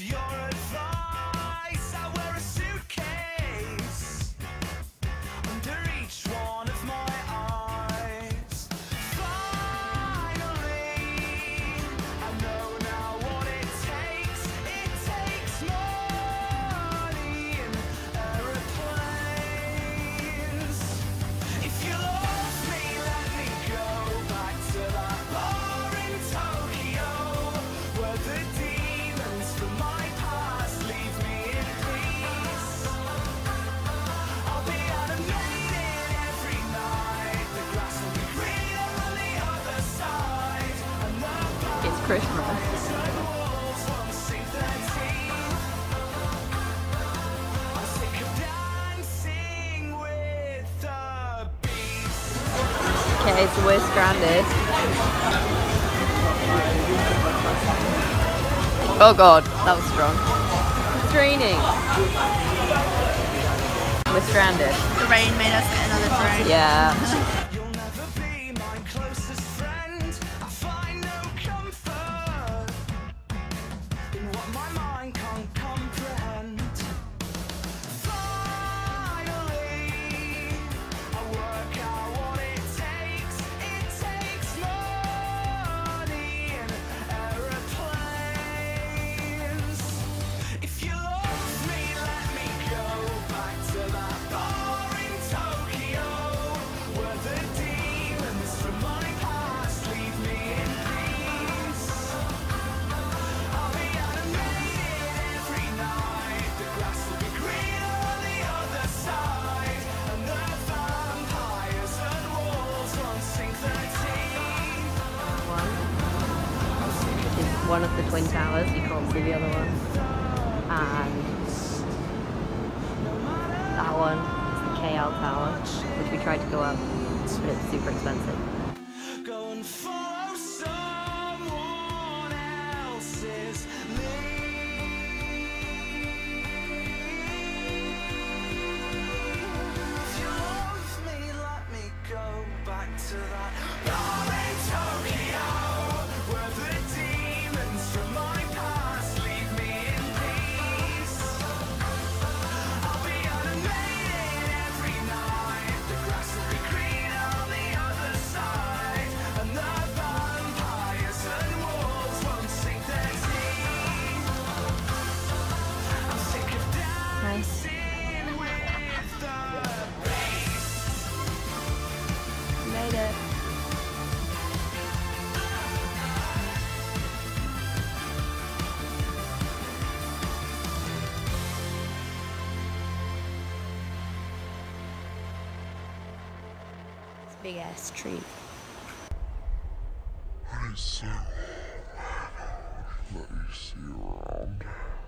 Christmas. Okay, so we're stranded. Oh god, that was strong. It's raining. We're stranded. The rain made us get another drink. Yeah. One of the twin towers, you can't see the other one, and that one is the KL tower, which we tried to go up, but it's super expensive. Go and follow someone else's lead. If you love me, let me go back to that bar in Tokyo, where the demons from my past leave me in peace. I'll be animated every night. The grass will be green on the other side, and the vampires and wolves won't sink their teeth. I'm sick of dancing with the beast. Made it. Big ass tree. I so let you see around.